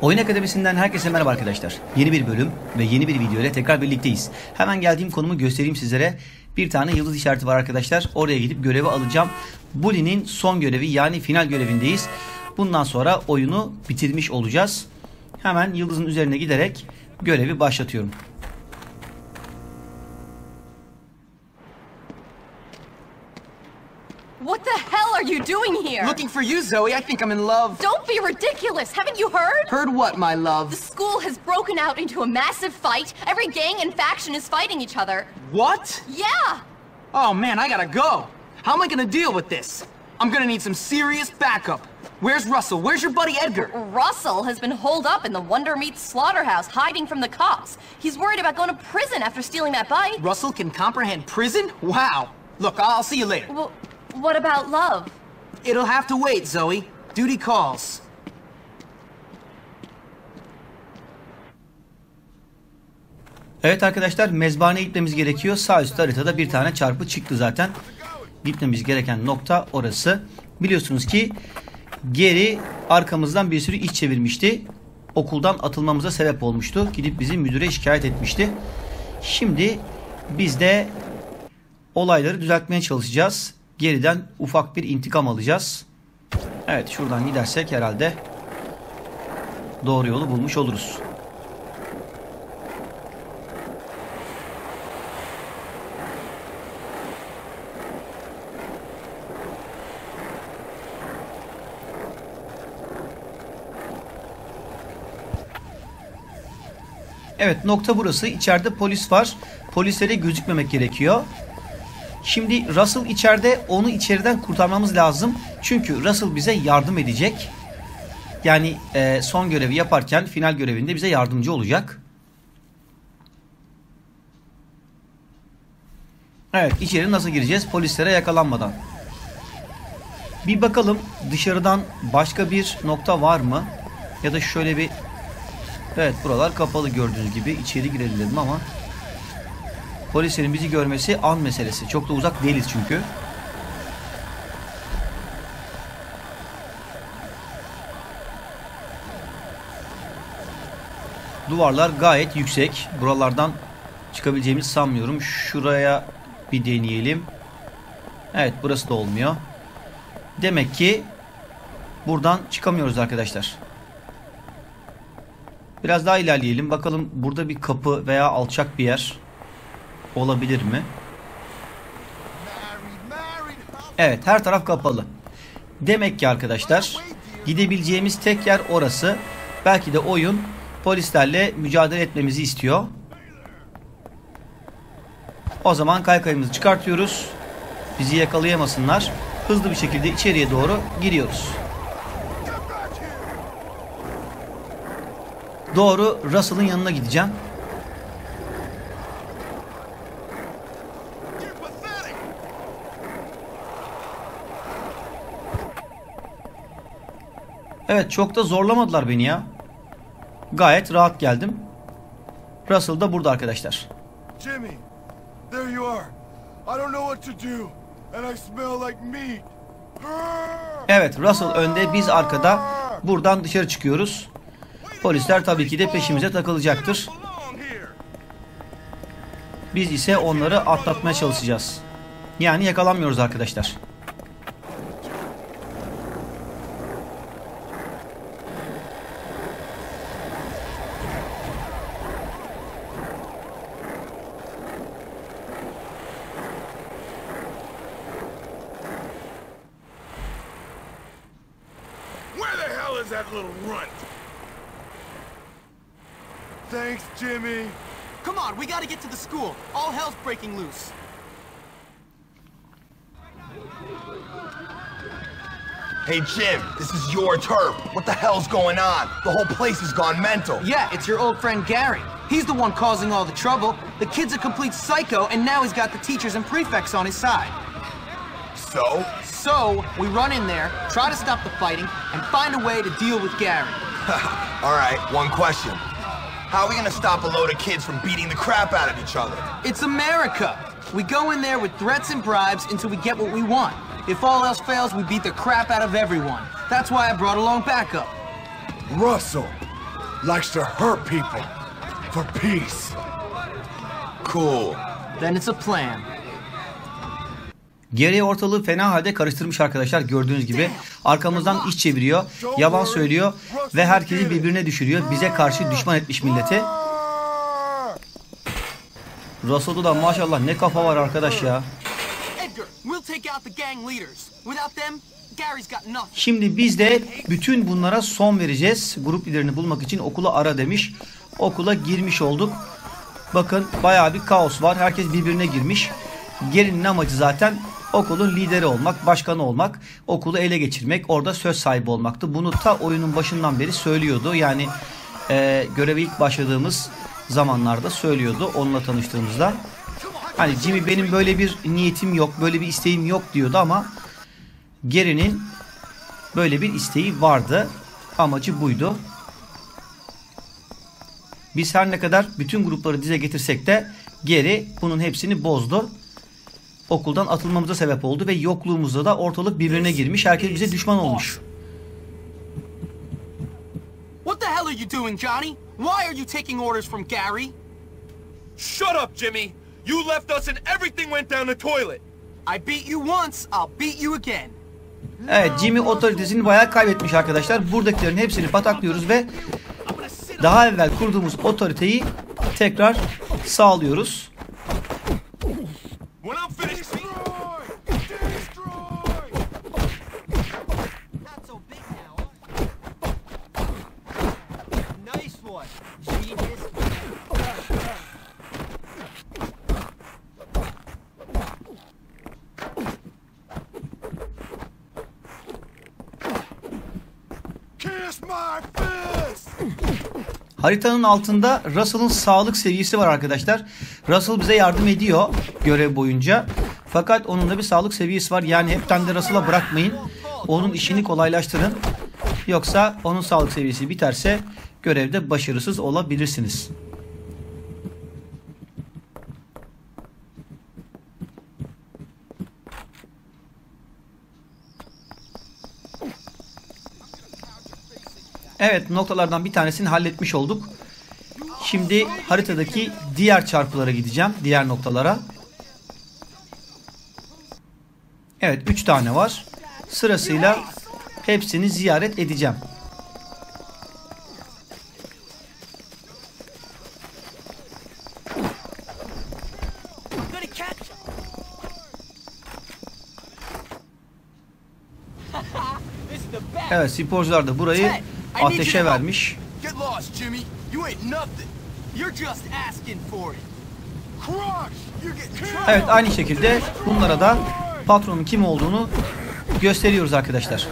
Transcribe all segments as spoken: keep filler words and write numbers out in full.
Oyun Akademisi'nden herkese merhaba arkadaşlar. Yeni bir bölüm ve yeni bir video ile tekrar birlikteyiz. Hemen geldiğim konumu göstereyim sizlere. Bir tane yıldız işareti var arkadaşlar. Oraya gidip görevi alacağım. Bully'nin son görevi, yani final görevindeyiz. Bundan sonra oyunu bitirmiş olacağız. Hemen yıldızın üzerine giderek görevi başlatıyorum. What the hell are you doing here? Looking for you, Zoe. I think I'm in love. Don't be ridiculous. Haven't you heard? Heard what, my love? The school has broken out into a massive fight. Every gang and faction is fighting each other. What? Yeah. Oh, man, I gotta go. How am I gonna deal with this? I'm gonna need some serious backup. Where's Russell? Where's your buddy Edgar? Russell has been holed up in the Wonder Meat slaughterhouse, hiding from the cops. He's worried about going to prison after stealing that bike. Russell can comprehend prison? Wow. Look, I'll see you later. Well, what about love? It'll have to wait, Zoe. Duty calls. Evet arkadaşlar, mezbahaneye gitmemiz gerekiyor. Sağ üst haritada bir tane çarpı çıktı zaten. Gitmemiz gereken nokta orası. Biliyorsunuz ki Gary arkamızdan bir sürü iş çevirmişti. Okuldan atılmamıza sebep olmuştu. Gidip bizi müdüre şikayet etmişti. Şimdi biz de olayları düzeltmeye çalışacağız. Gary'den ufak bir intikam alacağız. Evet, şuradan gidersek herhalde doğru yolu bulmuş oluruz. Evet, nokta burası. İçeride polis var. Polislere gözükmemek gerekiyor. Şimdi Russell içeride, onu içeriden kurtarmamız lazım. Çünkü Russell bize yardım edecek. Yani e, son görevi yaparken final görevinde bize yardımcı olacak. Evet, içeri nasıl gireceğiz polislere yakalanmadan? Bir bakalım dışarıdan başka bir nokta var mı? Ya da şöyle bir... Evet, buralar kapalı gördüğünüz gibi. İçeri girelim dedim ama polislerin bizi görmesi an meselesi. Çok da uzak değiliz çünkü. Duvarlar gayet yüksek. Buralardan çıkabileceğimizi sanmıyorum. Şuraya bir deneyelim. Evet, burası da olmuyor. Demek ki buradan çıkamıyoruz arkadaşlar. Biraz daha ilerleyelim. Bakalım burada bir kapı veya alçak bir yer olabilir mi? Evet, her taraf kapalı. Demek ki arkadaşlar gidebileceğimiz tek yer orası. Belki de oyun polislerle mücadele etmemizi istiyor. O zaman kaykayımızı çıkartıyoruz. Bizi yakalayamasınlar. Hızlı bir şekilde içeriye doğru giriyoruz. Doğru Russell'ın yanına gideceğim. Evet, çok da zorlamadılar beni ya. Gayet rahat geldim. Russell da burada arkadaşlar. Jimmy, there you are. I don't know what to do and I smell like meat. Evet, Russell önde, biz arkada. Buradan dışarı çıkıyoruz. Polisler tabii ki de peşimize takılacaktır. Biz ise onları atlatmaya çalışacağız. Yani yakalanmıyoruz arkadaşlar. Where the hell is that little runt? Thanks, Jimmy. Come on, we gotta get to the school. All hell's breaking loose. Hey, Jim, this is your turf. What the hell's going on? The whole place has gone mental. Yeah, it's your old friend Gary. He's the one causing all the trouble. The kid's a complete psycho, and now he's got the teachers and prefects on his side. So? So, we run in there, try to stop the fighting, and find a way to deal with Gary. All right, one question. How are we gonna stop a load of kids from beating the crap out of each other? It's America. We go in there with threats and bribes until we get what we want. If all else fails, we beat the crap out of everyone. That's why I brought along backup. Russell, likes to hurt people for peace. Cool. Then it's a plan. Geri ortalığı fena halde karıştırmış arkadaşlar, gördüğünüz gibi. Arkamızdan iş çeviriyor, yalan söylüyor ve herkesi birbirine düşürüyor. Bize karşı düşman etmiş milleti. Russell'da da maşallah ne kafa var arkadaş ya. Edgar, we'll take out the gang leaders. Without them, Gary's got nothing. Şimdi biz de bütün bunlara son vereceğiz. Grup liderini bulmak için okula ara demiş. Okula girmiş olduk. Bakın bayağı bir kaos var. Herkes birbirine girmiş. Gary'nin amacı zaten okulun lideri olmak, başkanı olmak, okulu ele geçirmek, orada söz sahibi olmaktı. Bunu ta oyunun başından beri söylüyordu. Yani e, göreve ilk başladığımız zamanlarda söylüyordu onunla tanıştığımızda. Hani Jimmy benim böyle bir niyetim yok, böyle bir isteğim yok diyordu ama Gary'nin böyle bir isteği vardı. Amacı buydu. Biz her ne kadar bütün grupları dize getirsek de Gary bunun hepsini bozdu. Okuldan atılmamıza sebep oldu ve yokluğumuzda da ortalık birbirine girmiş. Herkes bize düşman olmuş. What the hell are you doing, Johnny? Why are you taking orders from Gary? Shut up, Jimmy! You left us and everything went down the toilet! I beat you once, I'll beat you again. Evet, Jimmy otoritesini bayağı kaybetmiş arkadaşlar. Buradakilerin hepsini pataklıyoruz ve daha evvel kurduğumuz otoriteyi tekrar sağlıyoruz. When I'm finished, destroy! Destroy! Not so big now, huh? Nice one, genius. Kiss my fist! Haritanın altında Russell'ın sağlık seviyesi var arkadaşlar. Russell bize yardım ediyor görev boyunca. Fakat onun da bir sağlık seviyesi var. Yani hepten de Russell'a bırakmayın. Onun işini kolaylaştırın. Yoksa onun sağlık seviyesi biterse görevde başarısız olabilirsiniz. Evet, noktalardan bir tanesini halletmiş olduk. Şimdi haritadaki diğer çarpılara gideceğim. Diğer noktalara. Evet, üç tane var. Sırasıyla hepsini ziyaret edeceğim. Evet, sporcular da burayı ateşe vermiş. Get lost, Jimmy. You ain't nothing. You're just asking for it. Crush! You're getting killed! Evet, aynı şekilde bunlara da patronun kim olduğunu gösteriyoruz arkadaşlar.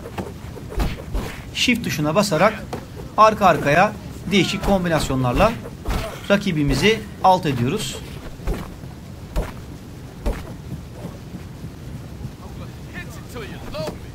Shift tuşuna basarak arka arkaya değişik kombinasyonlarla rakibimizi alt ediyoruz. Hit you till you love me!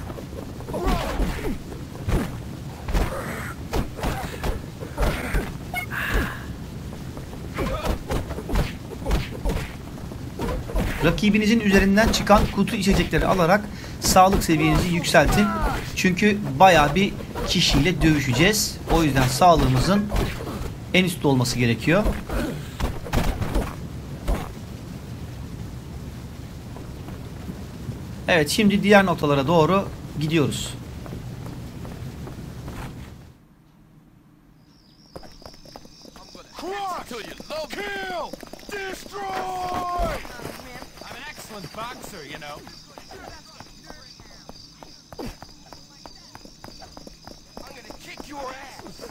Rakibinizin üzerinden çıkan kutu içecekleri alarak sağlık seviyenizi yükseltin. Çünkü bayağı bir kişiyle dövüşeceğiz. O yüzden sağlığımızın en üstte olması gerekiyor. Evet, şimdi diğer noktalara doğru gidiyoruz. Crush! Till you love me! Kill! Destroy! I'm an excellent boxer, you know. I'm gonna kick your ass!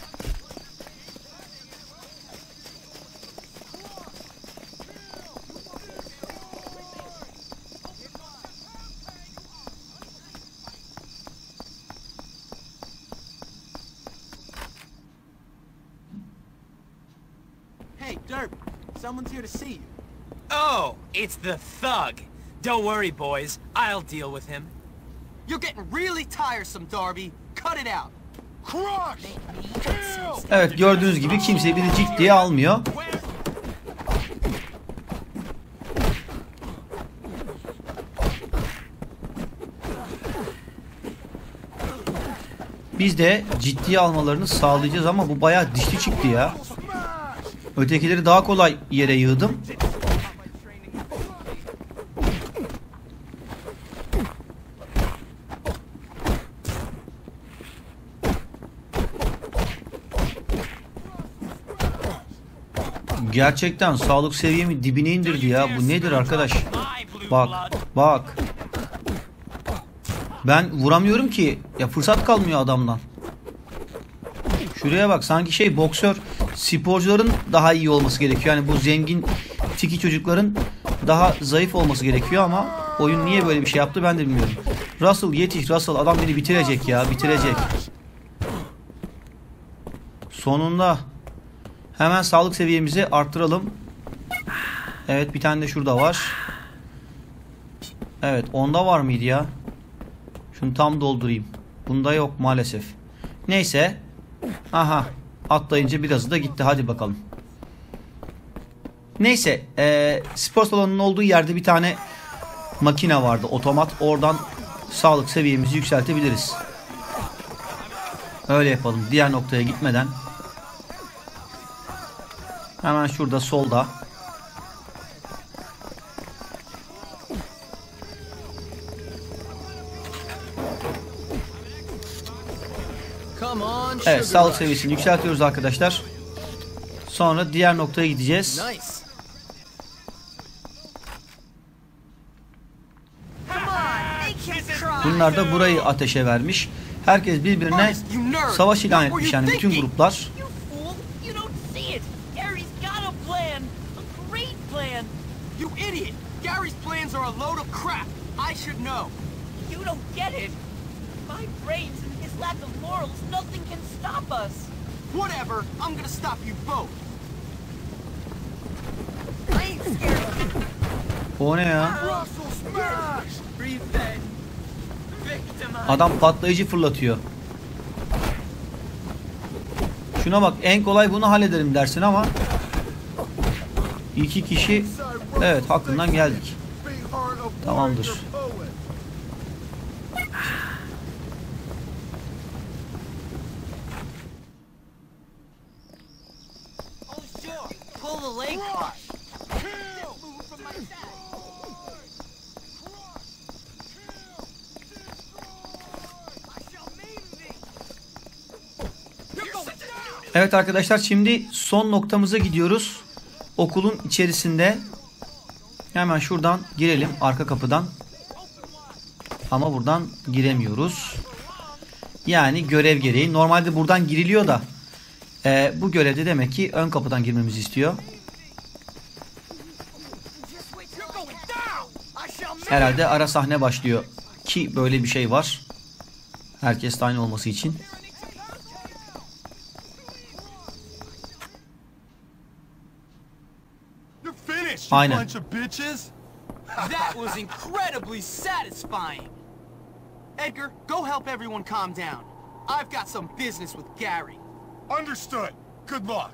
Hey, Derp, someone's here to see you. Oh, it's the thug. Don't worry, boys. I'll deal with him. You're getting really tiresome, Darby. Cut it out. Crush! Kill! Evet, gördüğünüz gibi kimse bizi ciddiye almıyor. Biz de ciddiye almalarını sağlayacağız ama bu bayağı dişli çıktı ya. Ötekileri daha kolay yere yığdım. Gerçekten sağlık seviyemi dibine indirdi ya. Bu nedir arkadaş? Bak, bak. Ben vuramıyorum ki. Ya fırsat kalmıyor adamdan. Şuraya bak, sanki şey boksör, sporcuların daha iyi olması gerekiyor. Yani bu zengin tiki çocukların daha zayıf olması gerekiyor ama oyun niye böyle bir şey yaptı ben de bilmiyorum. Russell yetiş Russell, adam beni bitirecek ya, bitirecek. Sonunda hemen sağlık seviyemizi arttıralım. Evet, bir tane de şurada var. Evet, onda var mıydı ya? Şunu tam doldurayım. Bunda yok maalesef. Neyse. Aha. Atlayınca birazı da gitti. Hadi bakalım. Neyse. Ee, spor salonunun olduğu yerde bir tane makine vardı. Otomat. Oradan sağlık seviyemizi yükseltebiliriz. Öyle yapalım. Diğer noktaya gitmeden. Hemen şurada solda. Evet, sağlık seviyesini yükseltiyoruz arkadaşlar. Sonra diğer noktaya gideceğiz. Bunlar da burayı ateşe vermiş. Herkes birbirine savaş ilan etmiş, yani bütün gruplar. You idiot! Gary's plans are a load of crap. I should know. You don't get it. My brains and his lack of morals, nothing can stop us. Whatever. I'm gonna stop you both. I ain't scared of him. O ne ya? Russell smash! Revenge. Victimize. Adam patlayıcı fırlatıyor. Şuna bak, en kolay bunu hallederim dersin ama iki kişi, evet, hakkından geldik. Tamamdır. Oh sure, pull the leg. Evet arkadaşlar, şimdi son noktamıza gidiyoruz. Okulun içerisinde. Hemen şuradan girelim, arka kapıdan. Ama buradan giremiyoruz. Yani görev gereği. Normalde buradan giriliyor da e, bu görevde demek ki ön kapıdan girmemizi istiyor. Herhalde ara sahne başlıyor ki böyle bir şey var. Herkes de aynı olması için. Aynen. That was incredibly satisfying. Edgar, go help everyone calm down. I've got some business with Gary. Understood. Good luck.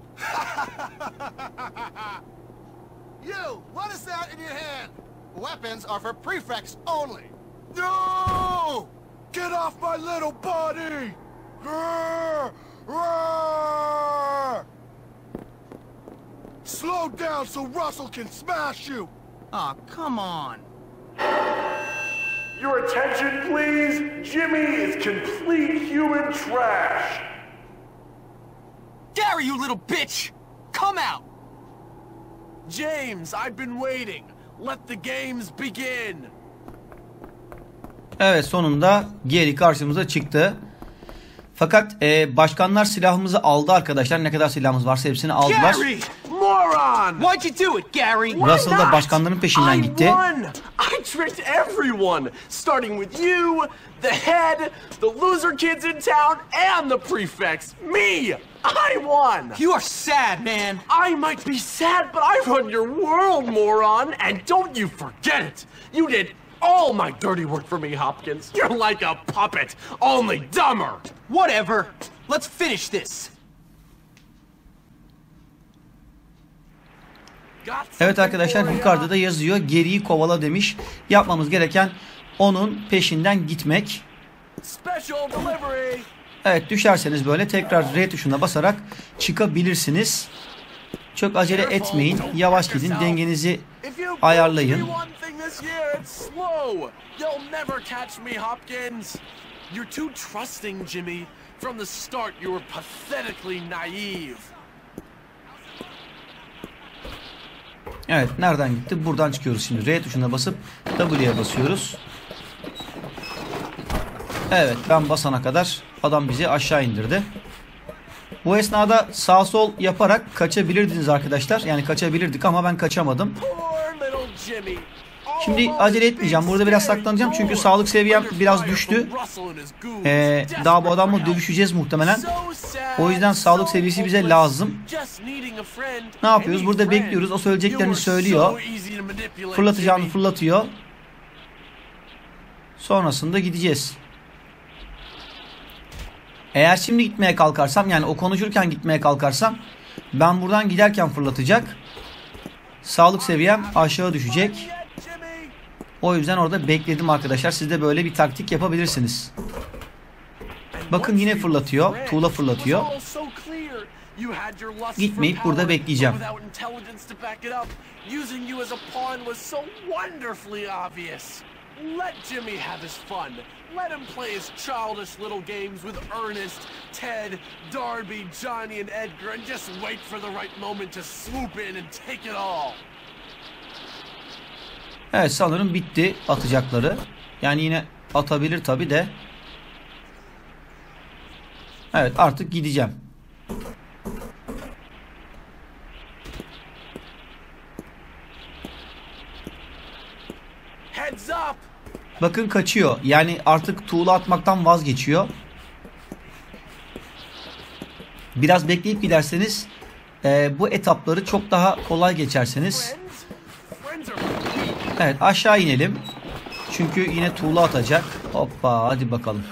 You, what is that in your hand? Weapons are for prefects only. No! Get off my little body! Grrr! Roar! Slow down so Russell can smash you! Aw, oh, come on. Your attention, please. Jimmy is complete human trash. Gary, you little bitch! Come out! James, I've been waiting. Let the games begin. Evet, sonunda Gary karşımıza çıktı. Fakat e, başkanlar silahımızı aldı arkadaşlar. Ne kadar silahımız varsa hepsini aldılar. Gary! Moron! Why'd you do it, Gary? Russell da başkanların peşinden gitti. I won! I tricked everyone! Starting with you, the head, the loser kids in town, and the prefects. Me! I won! You are sad, man. I might be sad, but I run your world, moron! And don't you forget it! You did all my dirty work for me, Hopkins. You're like a puppet, only dumber! Whatever. Let's finish this. Evet arkadaşlar, yukarıda da yazıyor. Gary'yi kovala demiş. Yapmamız gereken onun peşinden gitmek. Special delivery. Evet, düşerseniz böyle tekrar R tuşuna basarak çıkabilirsiniz. Çok acele etmeyin. Yavaş gidin. Dengenizi ayarlayın. You're too trusting, Jimmy. From the start, you were pathetically naive. Evet, nereden gitti? Buradan çıkıyoruz şimdi. R tuşuna basıp W'ye basıyoruz. Evet, ben basana kadar adam bizi aşağı indirdi. Bu esnada sağ sol yaparak kaçabilirdiniz arkadaşlar. Yani kaçabilirdik ama ben kaçamadım. Şimdi acele etmeyeceğim. Burada biraz saklanacağım çünkü sağlık seviyem biraz düştü. Ee, daha bu adamla dövüşeceğiz muhtemelen. O yüzden sağlık seviyesi bize lazım. Ne yapıyoruz? Burada bekliyoruz. O söyleyeceklerini söylüyor. Fırlatacağını fırlatıyor. Sonrasında gideceğiz. Eğer şimdi gitmeye kalkarsam, yani o konuşurken gitmeye kalkarsam, ben buradan giderken fırlatacak. Sağlık seviyem aşağı düşecek. O yüzden orada bekledim arkadaşlar. Siz de böyle bir taktik yapabilirsiniz. Bakın yine fırlatıyor. Tuğla fırlatıyor. Gitmeyip burada bekleyeceğim. Let Jimmy have his fun. Let him play his childish little games with Ernest, Ted, Darby, Johnny and Edgar and just wait for the right moment to swoop in and take it all. Evet, sanırım bitti atacakları. Yani yine atabilir tabi de. Evet, artık gideceğim. Heads up. Bakın kaçıyor. Yani artık tuğla atmaktan vazgeçiyor. Biraz bekleyip giderseniz e, bu etapları çok daha kolay geçersiniz. Evet, aşağı inelim. Çünkü yine tuğla atacak. Hoppa, hadi bakalım.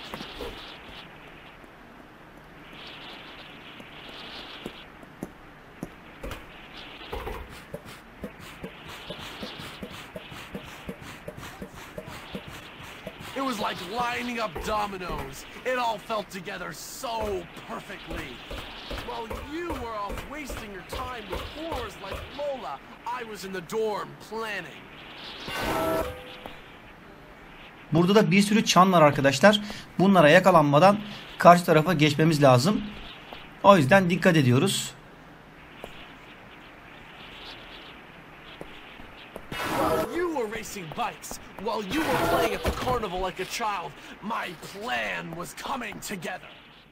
It was like lining up dominoes. It all fell together so perfectly. While you were off wasting your time with whores like Lola, I was in the dorm planning. Burada da bir sürü çan var arkadaşlar. Bunlara yakalanmadan karşı tarafa geçmemiz lazım. O yüzden dikkat ediyoruz. Racing bikes while you were playing at the carnival like a child, my plan was coming together.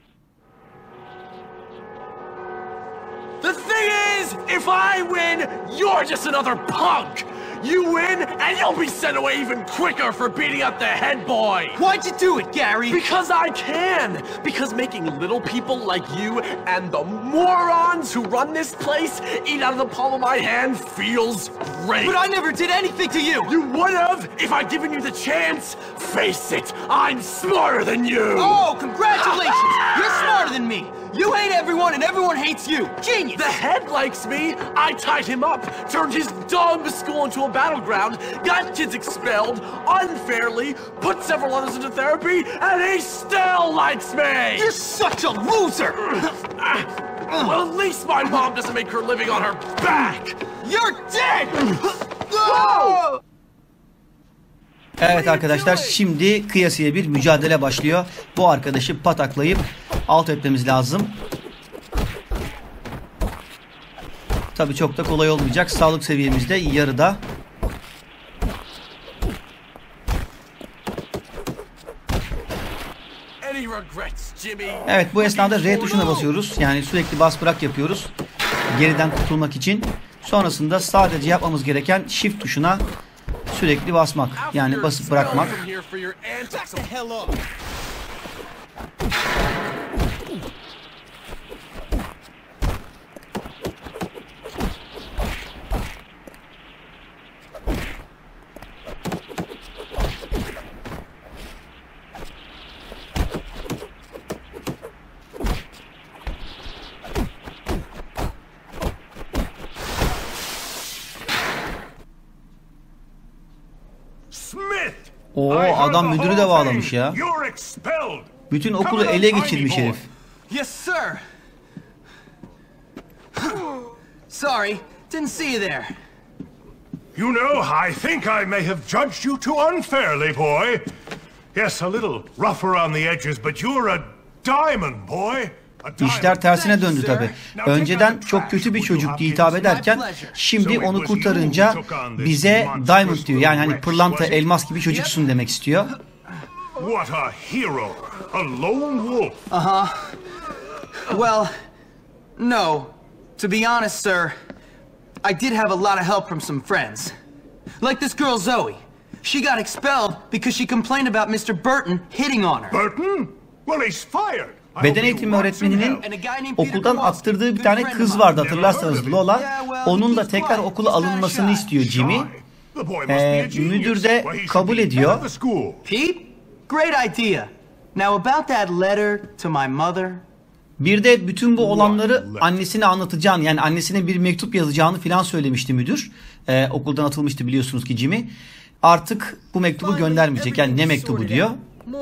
The thing is, if I win, you're just another punk. You win, and you'll be sent away even quicker for beating up the head boy. Why'd you do it, Gary? Because I can. Because making little people like you and the morons who run this place eat out of the palm of my hand feels great. But I never did anything to you. You would have if I'd given you the chance. Face it, I'm smarter than you. Oh, congratulations. You're smarter than me. You hate everyone and everyone hates you. Genius! The head likes me. I tied him up, turned his dumb school into a battleground, got kids expelled unfairly, put several others into therapy, and he still likes me! You're such a loser! Well, at least my mom doesn't make her living on her back! You're dead! No! Evet arkadaşlar, şimdi kıyasıya bir mücadele başlıyor. Bu arkadaşı pataklayıp alt etmemiz lazım. Tabii çok da kolay olmayacak. Sağlık seviyemiz de yarıda. Evet, bu esnada R tuşuna basıyoruz. Yani sürekli bas bırak yapıyoruz. Geriden kurtulmak için. Sonrasında sadece yapmamız gereken Shift tuşuna sürekli basmak. Yani basıp bırakmak. Smith! Oo, adam müdürü de bağlamış ya. Bütün okulu ele geçirmiş herif. Yes, sir. Sorry, didn't see you there. You know, I think I may have judged you too unfairly, boy. Yes, a little rough around the edges, but you're a diamond, boy. İşler tersine döndü tabi. Önceden çok kötü bir çocuk diye hitap ederken şimdi onu kurtarınca bize diamond diyor. Yani hani pırlanta, elmas gibi çocuksun demek istiyor. What a hero, a lone wolf. Uh-huh. Well, no. To be honest, sir, I did have a lot of help from some friends. Like this girl Zoe. She got expelled because she complained about Mister Burton hitting on her. Burton? Well, he's fired. Beden eğitimi öğretmeninin okuldan attırdığı bir tane kız vardı, hatırlarsanız, Lola. Onun da tekrar okula alınmasını istiyor Jimmy. Ee, müdür de kabul ediyor. Pete? Great idea. Now about that letter to my mother. Bir de bütün bu olanları annesine anlatacağını, yani annesine bir mektup yazacağını filan söylemişti müdür. Ee, okuldan atılmıştı biliyorsunuz ki Jimmy. Artık bu mektubu göndermeyecek. Yani ne mektubu diyor.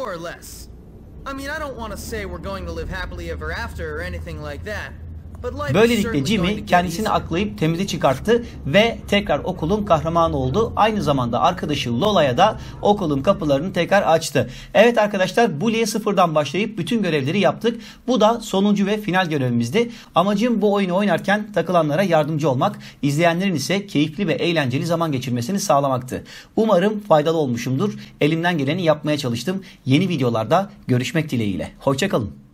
Böylelikle Jimmy kendisini aklayıp temize çıkarttı ve tekrar okulun kahramanı oldu. Aynı zamanda arkadaşı Lola'ya da okulun kapılarını tekrar açtı. Evet arkadaşlar, Bully'e sıfırdan başlayıp bütün görevleri yaptık. Bu da sonuncu ve final görevimizdi. Amacım bu oyunu oynarken takılanlara yardımcı olmak, izleyenlerin ise keyifli ve eğlenceli zaman geçirmesini sağlamaktı. Umarım faydalı olmuşumdur. Elimden geleni yapmaya çalıştım. Yeni videolarda görüşmek dileğiyle. Hoşça kalın.